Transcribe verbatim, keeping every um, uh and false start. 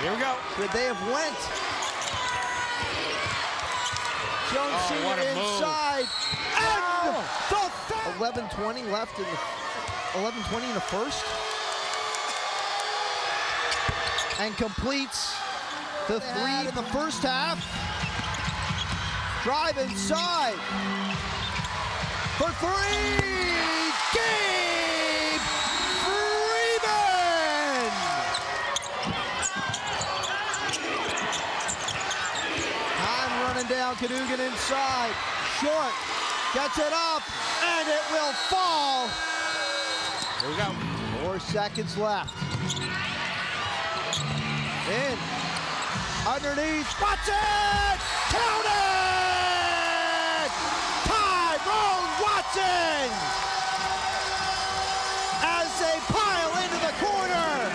Here we go. Should they have went? Jones Oh, Senior what a inside. move. And the eleven twenty left in the eleven twenty in the first. And completes the three in the first half. Drive inside. For three. Gabe Freeman. Time running down. Cadogan inside. Short. Gets it up. And it will fall. Here we go. Four seconds left. In. Underneath. Watson! Count it! Tyrone Watson! As they pile into the corner.